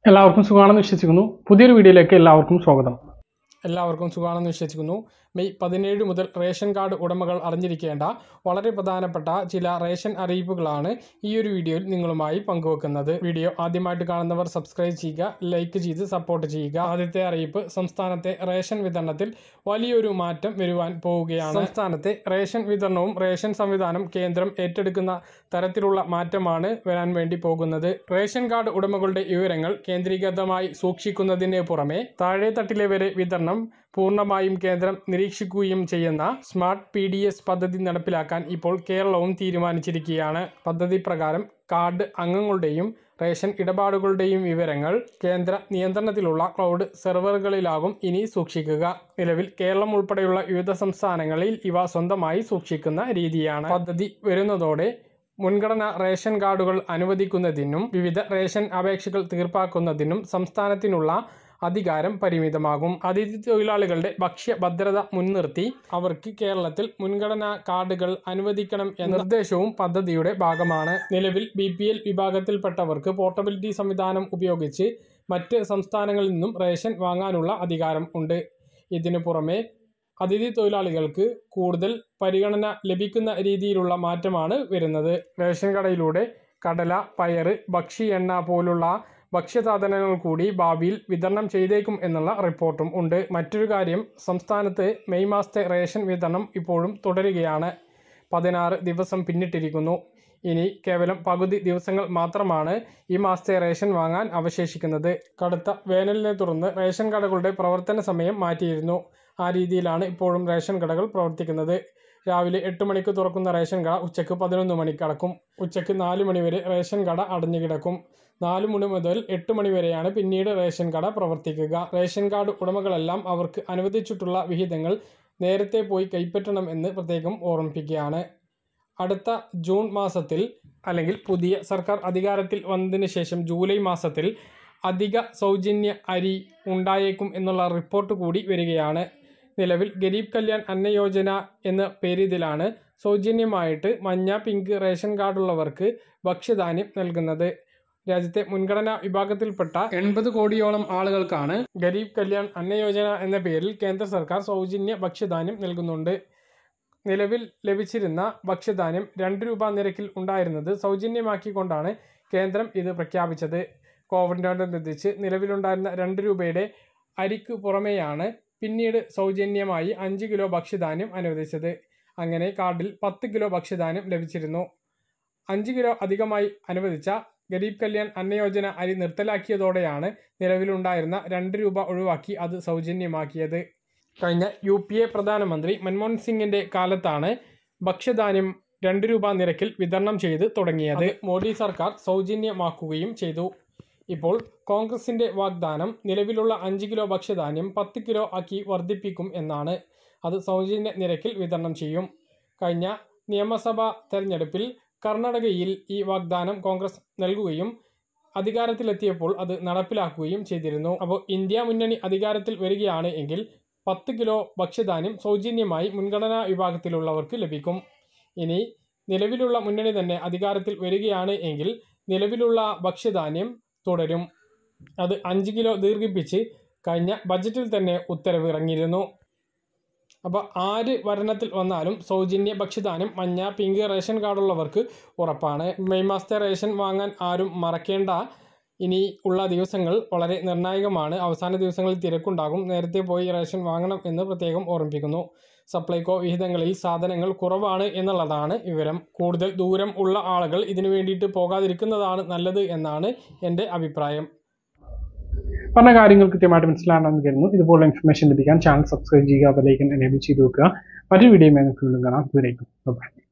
എല്ലാവർക്കും സുഖമാണെന്ന് വിശ്വസിക്കുന്നു. പുതിയൊരു വീഡിയോയിലേക്ക് എല്ലാവർക്കും സ്വാഗതം. എല്ലാവർക്കും സുഖമാണെന്ന് വിശ്വസിക്കുന്നു. മെയ് 17 മുതൽ റേഷൻ കാർഡ് ഉടമകൾ അറിഞ്ഞിരിക്കേണ്ട വളരെ പ്രധാനപ്പെട്ട ചില റേഷൻ അറിയിപ്പുകളാണ് ഈ ഒരു വീഡിയോയിൽ നിങ്ങളുമായി പങ്കുവെക്കുന്നത്. വീഡിയോ ആദ്യമായിട്ട് കാണുന്നവർ സബ്സ്ക്രൈബ് ചെയ്യുക, ലൈക്ക് ചെയ്ത് സപ്പോർട്ട് ചെയ്യുക. ആദ്യത്തെ അറിയിപ്പ്, സംസ്ഥാനത്തെ റേഷൻ വിതരണത്തിൽ വലിയൊരു മാറ്റം വരുവാൻ പോവുകയാണ്. സംസ്ഥാനത്തെ റേഷൻ വിതരണവും റേഷൻ സംവിധാനം കേന്ദ്രം ഏറ്റെടുക്കുന്ന തരത്തിലുള്ള മാറ്റമാണ് വരാൻ വേണ്ടി പോകുന്നത്. റേഷൻ കാർഡ് ഉടമകളുടെ വിവരങ്ങൾ കേന്ദ്രീകൃതമായി സൂക്ഷിക്കുന്നതിന് പുറമെ താഴെത്തട്ടിലെ വരെ വിതരണം പൂർണ്ണമായും കേന്ദ്രം നിരീക്ഷിക്കുകയും ചെയ്യുന്ന സ്മാർട്ട് PDS പദ്ധതി നടപ്പിലാക്കാൻ ഇപ്പോൾ കേരളവും തീരുമാനിച്ചിരിക്കുകയാണ്. പദ്ധതി പ്രകാരം കാർഡ് അംഗങ്ങളുടെയും റേഷൻ ഇടപാടുകളുടെയും വിവരങ്ങൾ കേന്ദ്ര നിയന്ത്രണത്തിലുള്ള ക്ലൗഡ് സെർവറുകളിലാകും ഇനി സൂക്ഷിക്കുക. നിലവിൽ കേരളം ഉൾപ്പെടെയുള്ള വിവിധ സംസ്ഥാനങ്ങളിൽ ഇവ സ്വന്തമായി സൂക്ഷിക്കുന്ന രീതിയാണ്. പദ്ധതി വരുന്നതോടെ മുൻഗണനാ റേഷൻ കാർഡുകൾ അനുവദിക്കുന്നതിനും വിവിധ റേഷൻ അപേക്ഷകൾ തീർപ്പാക്കുന്നതിനും സംസ്ഥാനത്തിനുള്ള അധികാരം പരിമിതമാകും. അതിഥി തൊഴിലാളികളുടെ ഭക്ഷ്യ ഭദ്രത മുൻനിർത്തി അവർക്ക് കേരളത്തിൽ മുൻഗണനാ കാർഡുകൾ അനുവദിക്കണം എന്ന നിർദ്ദേശവും പദ്ധതിയുടെ ഭാഗമാണ്. നിലവിൽ BPL വിഭാഗത്തിൽപ്പെട്ടവർക്ക് പോർട്ടബിലിറ്റി സംവിധാനം ഉപയോഗിച്ച് മറ്റ് സംസ്ഥാനങ്ങളിൽ നിന്നും റേഷൻ വാങ്ങാനുള്ള അധികാരം ഉണ്ട്. ഇതിനു പുറമെ അതിഥി തൊഴിലാളികൾക്ക് കൂടുതൽ പരിഗണന ലഭിക്കുന്ന രീതിയിലുള്ള മാറ്റമാണ് വരുന്നത്. റേഷൻ കടയിലൂടെ കടല, പയറ്, ഭക്ഷ്യ എണ്ണ പോലുള്ള ഭക്ഷ്യസാധനങ്ങൾ കൂടി ഭാവിയിൽ വിതരണം ചെയ്തേക്കും എന്നുള്ള റിപ്പോർട്ടും ഉണ്ട്. മറ്റൊരു കാര്യം, സംസ്ഥാനത്ത് മെയ് മാസത്തെ റേഷൻ വിതരണം ഇപ്പോഴും തുടരുകയാണ്. 16 ദിവസം പിന്നിട്ടിരിക്കുന്നു. ഇനി കേവലം പകുതി ദിവസങ്ങൾ മാത്രമാണ് ഈ മാസത്തെ റേഷൻ വാങ്ങാൻ അവശേഷിക്കുന്നത്. കടുത്ത വേനലിനെ തുടർന്ന് റേഷൻ കടകളുടെ പ്രവർത്തന സമയം മാറ്റിയിരുന്നു. ആ രീതിയിലാണ് ഇപ്പോഴും റേഷൻ കടകൾ പ്രവർത്തിക്കുന്നത്. രാവിലെ 8 മണിക്ക് തുറക്കുന്ന റേഷൻ കട ഉച്ചയ്ക്ക് 11 മണിക്ക് അടക്കും. ഉച്ചയ്ക്ക് 4 മണി വരെ റേഷൻ കട അടഞ്ഞു കിടക്കും. 4 മണി മുതൽ 8 മണി വരെയാണ് പിന്നീട് റേഷൻ കട പ്രവർത്തിക്കുക. റേഷൻ കാർഡ് ഉടമകളെല്ലാം അവർക്ക് അനുവദിച്ചിട്ടുള്ള വിഹിതങ്ങൾ നേരത്തെ പോയി കൈപ്പറ്റണം എന്ന് പ്രത്യേകം ഓർമ്മിപ്പിക്കുകയാണ്. അടുത്ത ജൂൺ മാസത്തിൽ അല്ലെങ്കിൽ പുതിയ സർക്കാർ അധികാരത്തിൽ വന്നതിന് ശേഷം ജൂലൈ മാസത്തിൽ അധിക സൗജന്യ അരി ഉണ്ടായേക്കും എന്നുള്ള റിപ്പോർട്ട് കൂടി വരികയാണ്. നിലവിൽ ഗരീബ് കല്യാൺ അന്ന യോജന എന്ന പേരിലാണ് സൗജന്യമായിട്ട് മഞ്ഞ, പിങ്ക് റേഷൻ കാർഡുള്ളവർക്ക് ഭക്ഷ്യധാന്യം നൽകുന്നത്. രാജ്യത്തെ മുൻഗണനാ വിഭാഗത്തിൽപ്പെട്ട 80 കോടിയോളം ആളുകൾക്കാണ് ഗരീബ് കല്യാൺ അന്ന യോജന എന്ന പേരിൽ കേന്ദ്ര സർക്കാർ സൗജന്യ ഭക്ഷ്യധാന്യം നൽകുന്നുണ്ട്. നിലവിൽ ലഭിച്ചിരുന്ന ഭക്ഷ്യധാന്യം 2 രൂപ നിരക്കിൽ ഉണ്ടായിരുന്നത് സൗജന്യമാക്കിക്കൊണ്ടാണ് കേന്ദ്രം ഇത് പ്രഖ്യാപിച്ചത്. കോവിഡിനോടനുബന്ധിച്ച് നിലവിലുണ്ടായിരുന്ന 2 രൂപയുടെ അരിക്ക് പുറമെയാണ് പിന്നീട് സൗജന്യമായി 5 കിലോ ഭക്ഷ്യധാന്യം അനുവദിച്ചത്. അങ്ങനെ കാർഡിൽ 10 കിലോ ഭക്ഷ്യധാന്യം ലഭിച്ചിരുന്നു. 5 കിലോ അധികമായി അനുവദിച്ച ഗരീബ് കല്യാൺ അന്ന യോജന അരി നിർത്തലാക്കിയതോടെയാണ് നിലവിലുണ്ടായിരുന്ന 2 രൂപ ഒഴിവാക്കി അത് സൗജന്യമാക്കിയത്. കഴിഞ്ഞ UPA പ്രധാനമന്ത്രി മൻമോഹൻ സിംഗിന്റെ കാലത്താണ് ഭക്ഷ്യധാന്യം 2 രൂപ നിരക്കിൽ വിതരണം ചെയ്ത് തുടങ്ങിയത്. മോഡി സർക്കാർ സൗജന്യമാക്കുകയും ചെയ്തു. ഇപ്പോൾ കോൺഗ്രസിന്റെ വാഗ്ദാനം നിലവിലുള്ള 5 കിലോ ഭക്ഷ്യധാന്യം 10 കിലോ ആക്കി വർദ്ധിപ്പിക്കും എന്നാണ്. അത് സൗജന്യ നിരക്കിൽ വിതരണം ചെയ്യും. കഴിഞ്ഞ നിയമസഭാ തെരഞ്ഞെടുപ്പിൽ കർണാടകയിൽ ഈ വാഗ്ദാനം കോൺഗ്രസ് നൽകുകയും അധികാരത്തിലെത്തിയപ്പോൾ അത് നടപ്പിലാക്കുകയും ചെയ്തിരുന്നു. അപ്പോൾ ഇന്ത്യ മുന്നണി അധികാരത്തിൽ വരികയാണ് എങ്കിൽ 10 കിലോ ഭക്ഷ്യധാന്യം സൗജന്യമായി മുൻഗണനാ വിഭാഗത്തിലുള്ളവർക്ക് ലഭിക്കും. ഇനി നിലവിലുള്ള മുന്നണി തന്നെ അധികാരത്തിൽ വരികയാണ് എങ്കിൽ നിലവിലുള്ള ഭക്ഷ്യധാന്യം തുടരും. അത് 5 കിലോ ദീർഘിപ്പിച്ച് കഴിഞ്ഞ ബജറ്റിൽ തന്നെ ഉത്തരവ് ഇറങ്ങിയിരുന്നു. അപ്പോൾ ആര് ഭരണത്തിൽ വന്നാലും സൗജന്യ ഭക്ഷ്യധാന്യം മഞ്ഞ, പിങ്ക് റേഷൻ കാർഡുള്ളവർക്ക് ഉറപ്പാണ്. മെയ് മാസത്തെ റേഷൻ വാങ്ങാൻ ആരും മറക്കേണ്ട. ഇനി ഉള്ള ദിവസങ്ങൾ വളരെ നിർണായകമാണ്. അവസാന ദിവസങ്ങളിൽ തിരക്കുണ്ടാകും. നേരത്തെ പോയി റേഷൻ വാങ്ങണം എന്ന് പ്രത്യേകം ഓർമ്മിപ്പിക്കുന്നു. സപ്ലൈകോ വിഹിതങ്ങളിൽ സാധനങ്ങൾ കുറവാണ് എന്നുള്ളതാണ് വിവരം. കൂടുതൽ ദൂരം ഉള്ള ആളുകൾ ഇതിനു വേണ്ടിയിട്ട് പോകാതിരിക്കുന്നതാണ് നല്ലത് എന്നാണ് എൻ്റെ അഭിപ്രായം. പറഞ്ഞ കാര്യങ്ങൾ കൃത്യമായിട്ട് മനസ്സിലാണെന്ന് കരുതുന്നു. ഇതുപോലുള്ള ഇൻഫർമേഷൻ ലഭിക്കാൻ ചാനൽ സബ്സ്ക്രൈബ് ചെയ്യുക, ബെൽ ഐക്കൺ എനേബിൾ ചെയ്ത് വെക്കുക. മറ്റൊരു വീഡിയോയുമായി നമുക്ക് വീണ്ടും കാണാം. ബൈ.